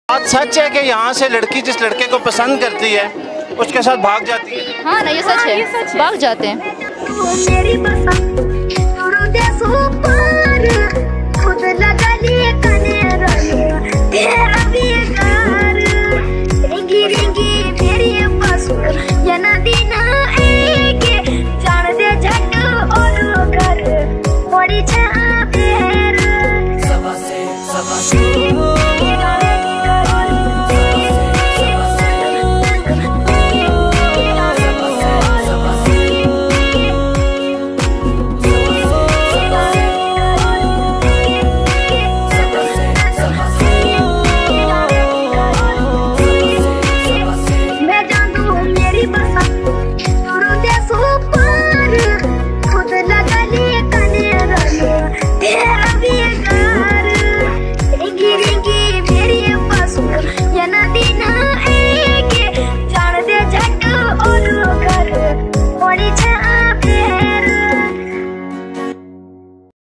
बात सच है कि यहाँ से लड़की जिस लड़के को पसंद करती है उसके साथ भाग जाती है। हाँ ना, ये सच है, भाग जाते हैं। मेरी